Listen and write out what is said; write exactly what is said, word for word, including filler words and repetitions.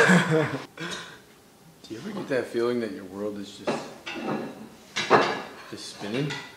Do you ever get that feeling that your world is just just spinning?